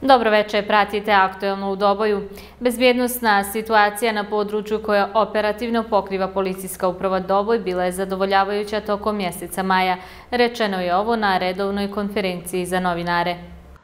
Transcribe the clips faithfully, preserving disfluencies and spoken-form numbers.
Dobro večer, pratite Aktuelno u Doboju. Bezbjednosna situacija na području koja operativno pokriva policijska uprava Doboj bila je zadovoljavajuća tokom mjeseca maja. Rečeno je ovo na redovnoj konferenciji za novinare.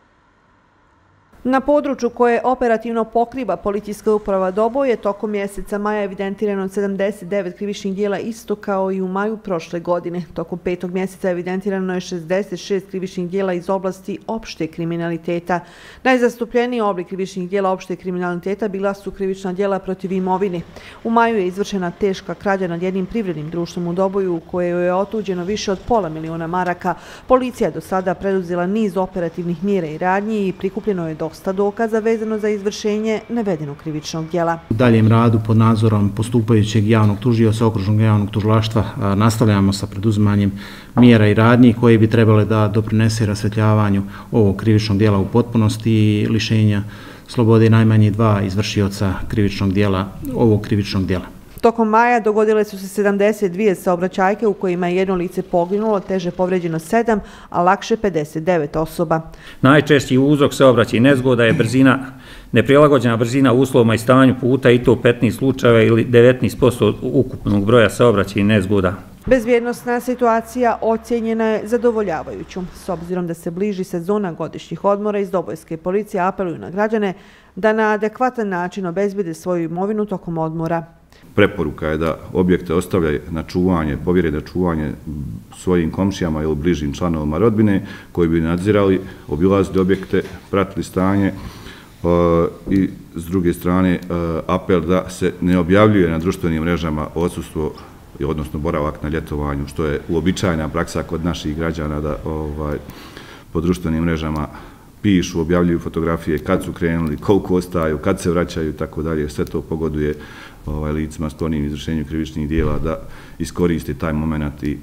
Na području koje operativno pokriva policijska uprava Doboj je tokom mjeseca maja evidentirano sedamdeset devet krivičnih dijela isto kao i u maju prošle godine. Tokom petog mjeseca evidentirano je šezdeset šest krivičnih dijela iz oblasti opšte kriminaliteta. Najzastupljeniji oblik krivičnih dijela opšte kriminaliteta bila su krivična dijela protiv imovine. U maju je izvršena teška krađa nad jednim privrednim društvom u Doboju u kojoj je otuđeno više od pola miliona maraka. Policija je do sada preduzela niz operativnih mjera i radnji i prikupljeno je dosta dokaza vezano za izvršenje navedenog krivičnog djela. U daljem radu pod nadzorom postupajućeg javnog tužioca okružnog javnog tužilaštva nastavljamo sa preduzimanjem mjera i radnji koje bi trebale da doprinese rasvetljavanju ovog krivičnog djela u potpunosti i lišenja slobode najmanje dva izvršioca krivičnog djela, ovog krivičnog djela. Tokom maja dogodile su se sedamdeset dvije saobraćajke u kojima je jedno lice poginulo, teže povređeno sedam, a lakše pedeset devet osoba. Najčešći uzrok saobraćajnih nezgoda je brzina, neprilagođena brzina uslovima i stanju puta i to petnaest slučajeva ili devetnaest posto ukupnog broja saobraćajnih nezgoda. Bezbjednosna situacija ocjenjena je zadovoljavajućom. S obzirom da se bliži sezona godišnjih odmora, iz Dobojske policije apeluju na građane da na adekvatan način obezbede svoju imovinu tokom odmora. Preporuka je da objekte ostavljaju na čuvanje, povjere na čuvanje svojim komšijama ili bližim članovima rodbine koji bi nadzirali, obilazili objekte, pratili stanje i s druge strane apel da se ne objavljuje na društvenim mrežama odsustvo, odnosno boravak na ljetovanju, što je uobičajena praksa kod naših građana da po društvenim mrežama pišu, objavljuju fotografije kad su krenuli, koliko ostaju, kad se vraćaju i tako dalje. Sve to pogoduje licima sklonim izvršenju krivičnih dijela da iskoriste taj moment i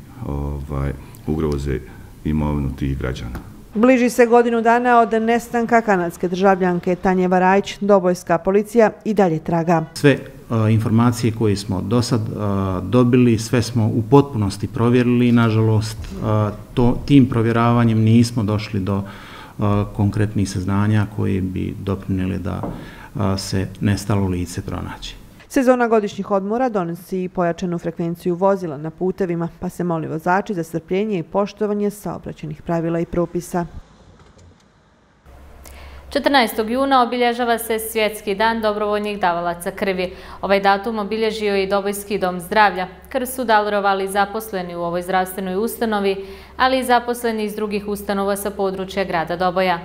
ugroze imovinu tih građana. Bliži se godinu dana od nestanka kanadske državljanke Tanje Varajić. Dobojska policija i dalje traga. Sve informacije koje smo do sad dobili, sve smo u potpunosti provjerili i nažalost tim provjeravanjem nismo došli do konkretnih saznanja koji bi doprinijeli da se nestalo lice pronaći. Sezona godišnjih odmora donosi i pojačanu frekvenciju vozila na putevima, pa se moli vozači za strpljenje i poštovanje saobraćajnih pravila i propisa. četrnaestog juna obilježava se Svjetski dan dobrovoljnih davalaca krvi. Ovaj datum obilježio je i Dobojski dom zdravlja. Krv su darovali zaposleni u ovoj zdravstvenoj ustanovi, ali i zaposleni iz drugih ustanova sa područja grada Doboja.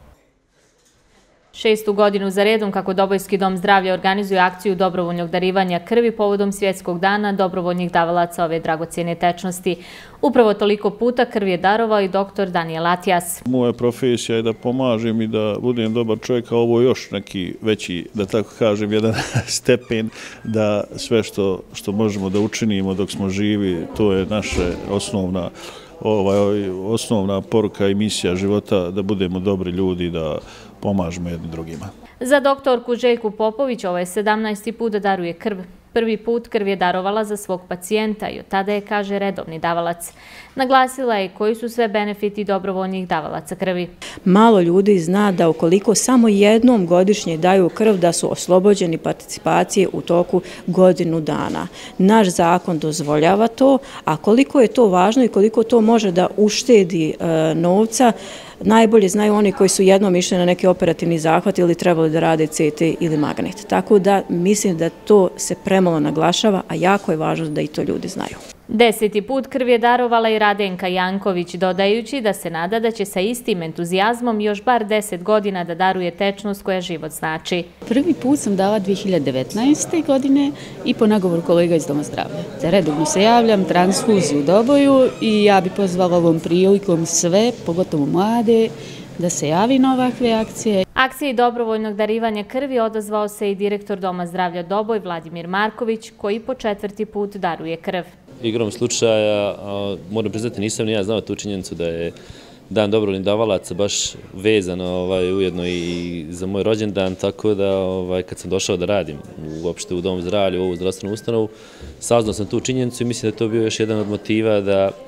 Šestu godinu za redom kako Dobojski dom zdravlja organizuje akciju dobrovoljnog darivanja krvi povodom Svjetskog dana dobrovoljnih davalaca ove dragocjene tečnosti. Upravo toliko puta krv je darovao i doktor Danijel Atijas. Moja profesija je da pomažem i da budem dobar čovjek, a ovo je još neki veći, da tako kažem, jedan stepen da sve što, što možemo da učinimo dok smo živi, to je naša osnovna, ovaj, osnovna poruka i misija života, da budemo dobri ljudi, da pomažemo jednim drugima. Za doktorku Željku Popović ovo je sedamnaesti put da daruje krv. Prvi put krv je darovala za svog pacijenta i od tada je, kaže, redovni davalac. Naglasila je koji su sve benefiti dobrovoljnih davalaca krvi. Malo ljudi zna da ukoliko samo jednom godišnje daju krv da su oslobođeni participacije u toku godinu dana. Naš zakon dozvoljava to, a koliko je to važno i koliko to može da uštedi e, novca, najbolje znaju oni koji su jednom išli na neki operativni zahvat ili trebali da rade C T ili magnet. Tako da mislim da to se premalo naglašava, a jako je važno da i to ljudi znaju. Deseti put krv je darovala i Radenka Janković, dodajući da se nada da će sa istim entuzijazmom još bar deset godina da daruje tečnost koja život znači. Prvi put sam dala dvije hiljade devetnaeste. godine i po nagovoru kolega iz Doma zdravlja. Redovno se javljam, transfuziju u Doboju i ja bih pozvala ovom prilikom sve, pogotovo mlade, da se javi na ovakve akcije. Akciji dobrovoljnog darivanja krvi odazvao se i direktor Doma zdravlja Doboj Vladimir Marković, koji po četvrti put daruje krv. Igrom slučaja, moram priznati, nisam ni ja znao tu činjenicu da je dan dobrovoljnih davalaca baš vezan ujedno i za moj rođendan, tako da kad sam došao da radim uopšte u Dom zdravlja, u ovu zdravstvenu ustanovu, saznao sam tu činjenicu i mislim da je to bio još jedan od motiva da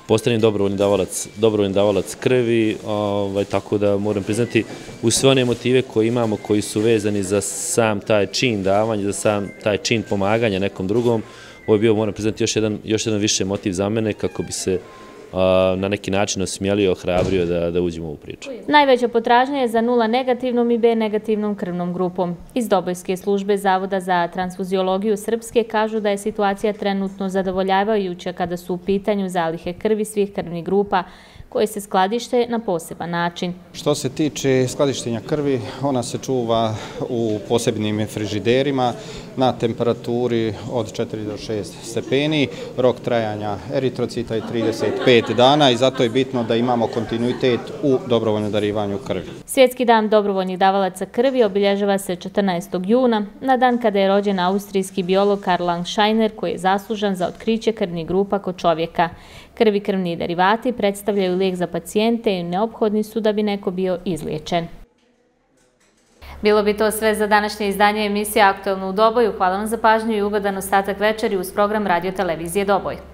postanem dobrovoljni davalac, dobrovoljni davalac krvi, ovaj, tako da moram priznati uz sve one motive koje imamo, koji su vezani za sam taj čin davanja, za sam taj čin pomaganja nekom drugom, ovo je bio, moram priznati, još jedan, još jedan više motiv za mene kako bi se na neki način osmijelio, ohrabrio da, da uđemo u priču. Najveća potražnja je za nula negativnom i B negativnom krvnom grupom. Iz Dobojske službe Zavoda za transfuziologiju Srpske kažu da je situacija trenutno zadovoljavajuća kada su u pitanju zalihe krvi svih krvnih grupa koje se skladište na poseban način. Što se tiče skladištenja krvi, ona se čuva u posebnim frižiderima na temperaturi od četiri do šest stepeni. Rok trajanja eritrocita je trideset pet dana i zato je bitno da imamo kontinuitet u dobrovoljnom darivanju krvi. Svjetski dan dobrovoljnih davalaca krvi obilježava se četrnaestog juna, na dan kada je rođen austrijski biolog Karl Landsteiner, koji je zaslužan za otkriće krvnih grupa kod čovjeka. Krv i krvni derivati predstavljaju lijek za pacijente i neophodni su da bi neko bio izliječen. Bilo bi to sve za današnje izdanje emisije Aktuelno u Doboju. Hvala vam za pažnju i ugodan ostatak večeri uz program Radio Televizije Doboj.